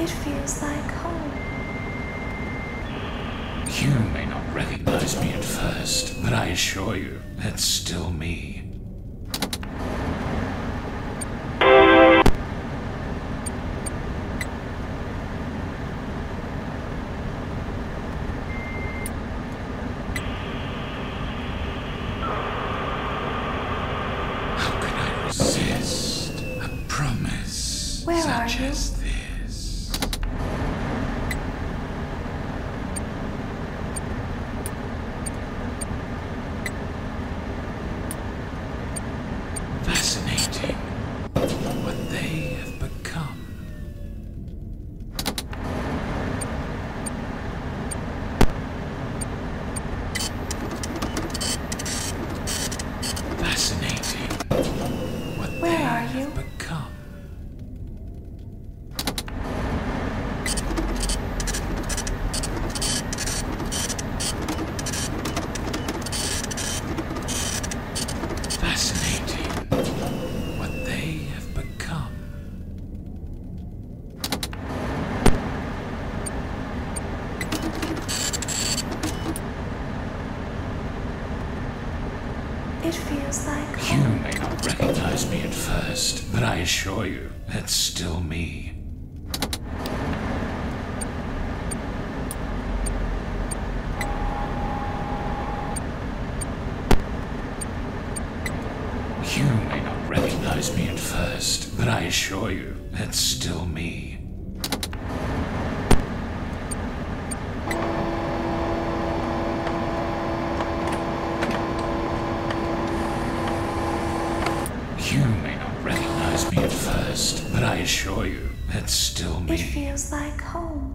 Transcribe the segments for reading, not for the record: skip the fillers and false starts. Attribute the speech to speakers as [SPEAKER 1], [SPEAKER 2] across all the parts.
[SPEAKER 1] It feels like home.
[SPEAKER 2] You may not recognize me at first, but I assure you, it's still me. How can I resist a promise
[SPEAKER 1] Where are
[SPEAKER 2] such
[SPEAKER 1] you?
[SPEAKER 2] as this? Fascinating what they have become. Fascinating what
[SPEAKER 1] Where
[SPEAKER 2] they
[SPEAKER 1] are
[SPEAKER 2] have
[SPEAKER 1] you?
[SPEAKER 2] become. Fascinating what they have become.
[SPEAKER 1] It feels like
[SPEAKER 2] You
[SPEAKER 1] home.
[SPEAKER 2] may not recognize me at first, but I assure you, it's still me. You may not recognize me at first, but I assure you, it's still me. You may not recognize me at first, but I assure you, it's still me.
[SPEAKER 1] It feels like home.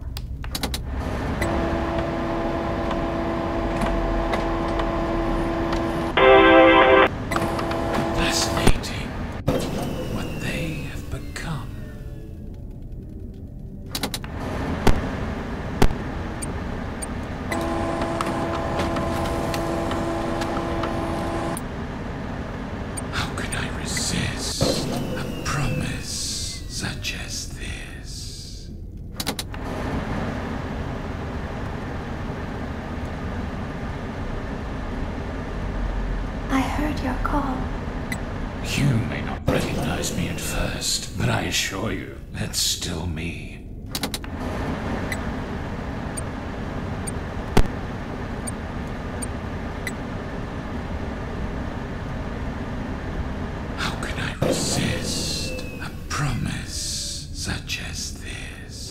[SPEAKER 2] Fascinating what they have become. How can I resist a promise such as this?
[SPEAKER 1] I heard your call.
[SPEAKER 2] You may not recognize me at first, but I assure you, it's still me. How can I resist a promise such as this?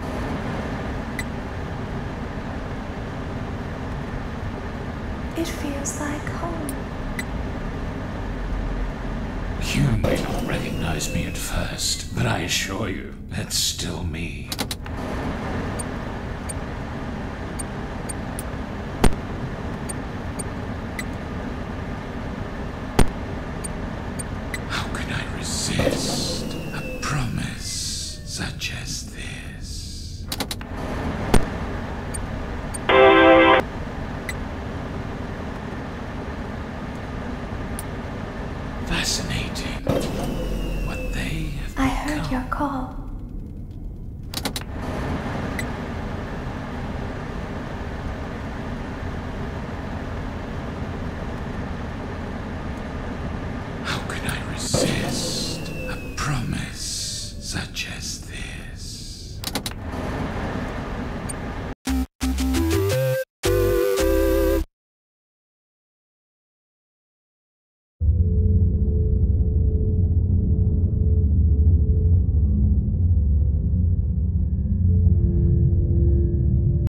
[SPEAKER 1] It feels like home.
[SPEAKER 2] You may not recognize me at first, but I assure you, it's still me.